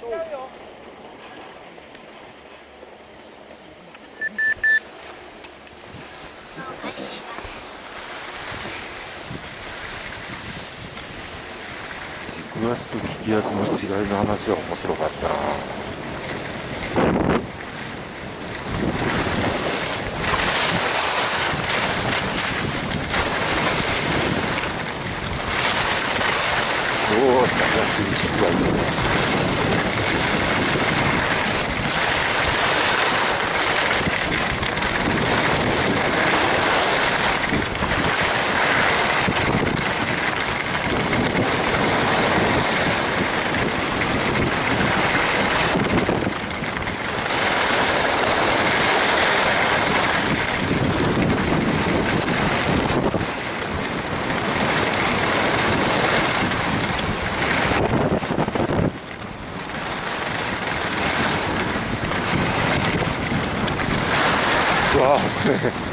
開始します。 軸足と利き足の違いの話は面白かったな。おお、形に軸がいいね。うわ